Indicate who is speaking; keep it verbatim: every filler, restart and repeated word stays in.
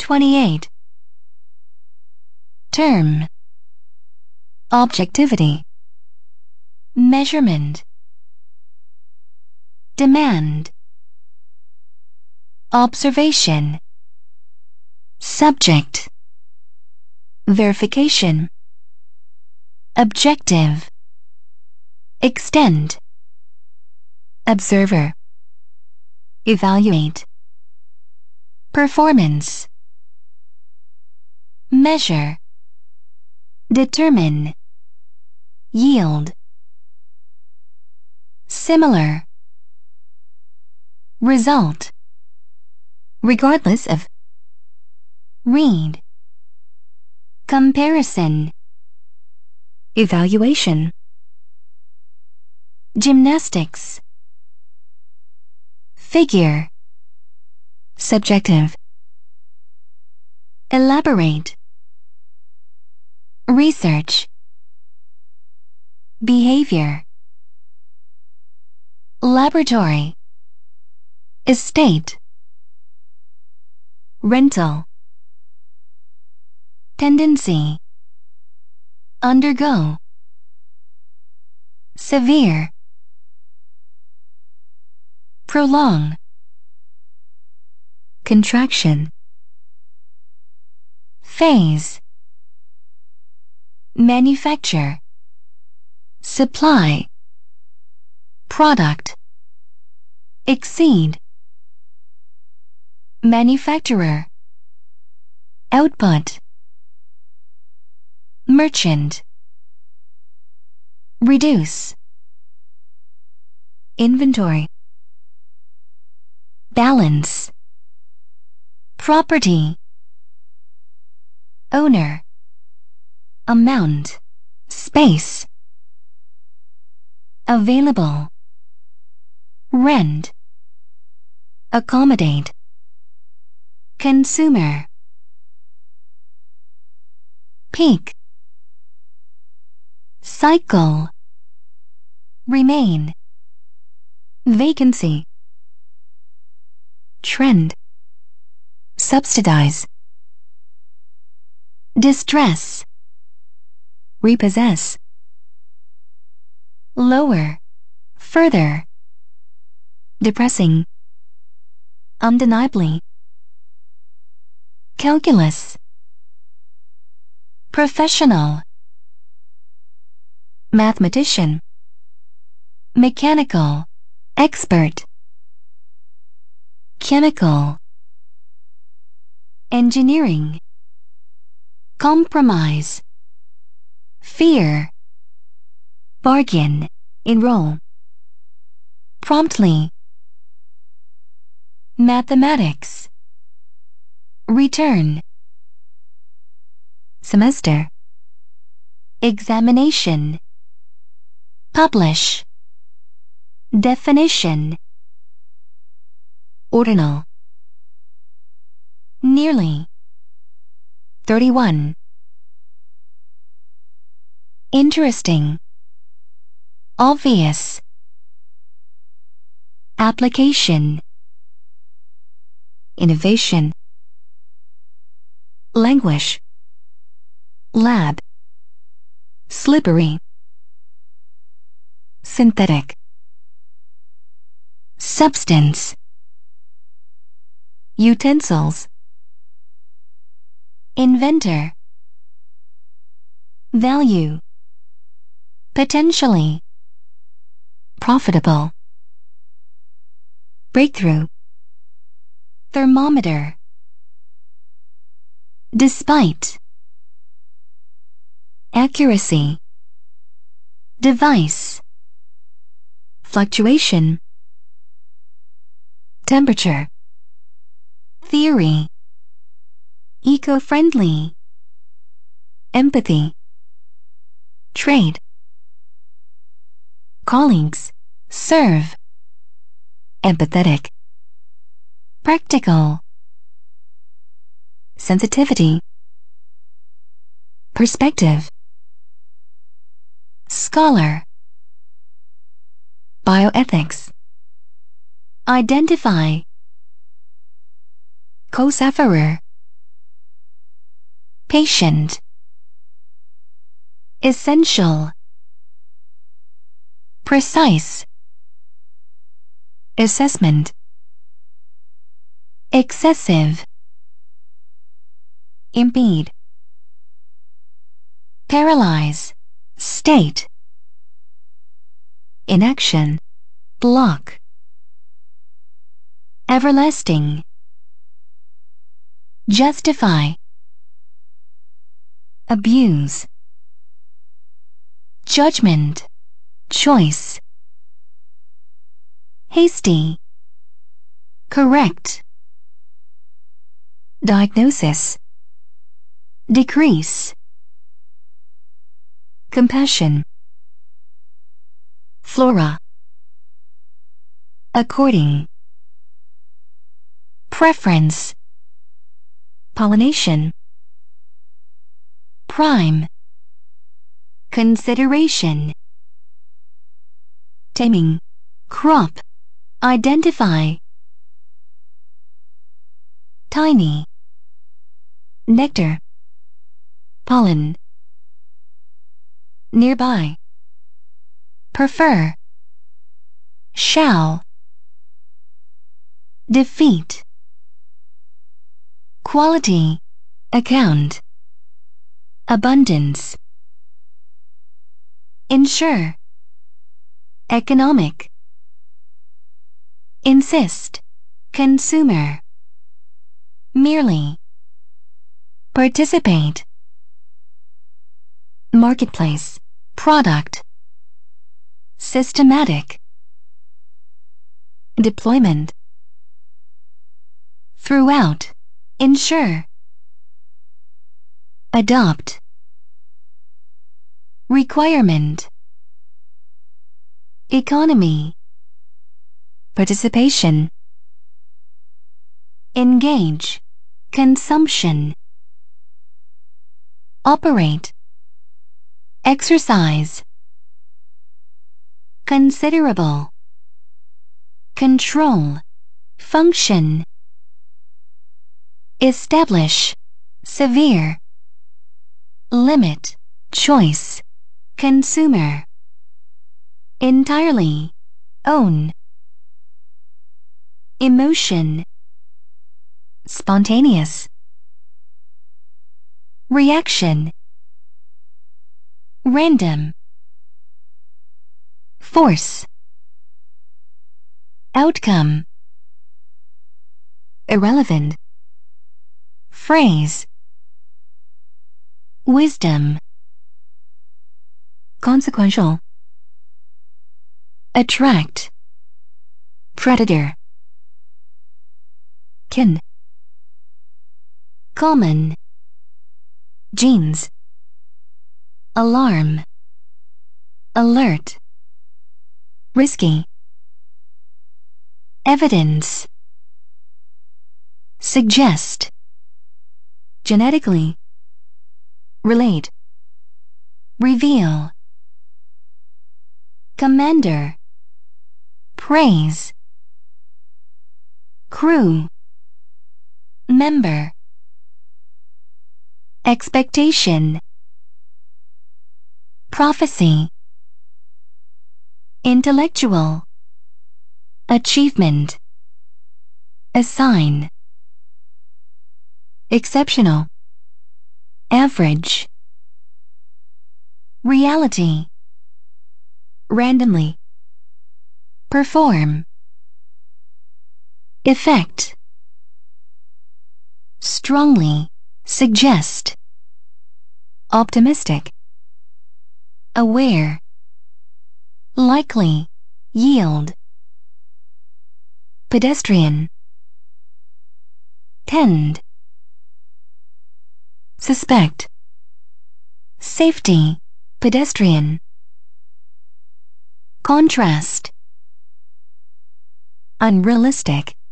Speaker 1: twenty-eight. Term. Objectivity. Measurement. Demand. Observation. Subject. Verification. Objective. Extend. Observer. Evaluate. Performance. Measure. Determine. Yield. Similar. Result. Regardless of. Read. Comparison. Evaluation. Gymnastics. Figure. Subjective. Elaborate. Research. Behavior. Laboratory. Estate. Rental. Tendency. Undergo. Severe. Prolong. Contraction. Phase. Manufacture. Supply. Product. Exceed. Manufacturer. Output. Merchant. Reduce. Inventory. Balance. Property. Owner. Amount. Space. Available. Rent. Accommodate. Consumer. Peak. Cycle. Remain. Vacancy. Trend. Subsidize. Distress. Repossess. Lower. Further. Depressing. Undeniably. Calculus. Professional. Mathematician. Mechanical. Expert. Chemical. Engineering. Compromise. Fear. Bargain. Enroll. Promptly. Mathematics. Return. Semester. Examination. Publish. Definition. Ordinal. Nearly. thirty-one. Interesting. Obvious. Application. Innovation. Languish. Lab. Slippery. Synthetic. Substance. Utensils. Inventor. Value. Potentially. Profitable. Breakthrough. Thermometer. Despite. Accuracy. Device. Fluctuation. Temperature. Theory. Eco-friendly. Empathy. Trade. Colleagues. Serve. Empathetic. Practical. Sensitivity. Perspective. Scholar. Bioethics. Identify. Co-sufferer. patient, essential, precise, assessment, excessive, impede, paralyze, state, inaction, block, everlasting, justify, abuse, judgment, choice, hasty, correct, diagnosis, decrease, compassion, flora, according, preference, pollination, prime, consideration, taming, crop, identify, tiny, nectar, pollen, nearby, prefer, shall, defeat, quality, account, abundance, ensure, economic, insist, consumer, merely, participate, marketplace, product, systematic, deployment, throughout, ensure, adopt, requirement, economy, participation, engage, consumption, operate, exercise, considerable, control, function, establish, severe, limit, choice, consumer, entirely, own, emotion, spontaneous, reaction, random, force, outcome, irrelevant, phrase, wisdom, consequential, attract, predator, kin, common, genes, alarm, alert, risky, evidence, suggest, genetically, relate, reveal, commander, praise, crew, member, expectation, prophecy, intellectual, achievement, assign, exceptional, average, reality, randomly, perform, effect, strongly, suggest, optimistic, aware, likely, yield, pedestrian, tend, suspect, safety, pedestrian, contrast, unrealistic,